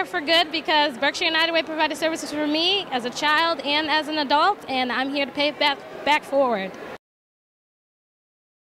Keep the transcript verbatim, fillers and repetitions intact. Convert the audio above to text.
here for good because Berkshire United Way provided services for me as a child and as an adult, and I'm here to pay it back, back forward.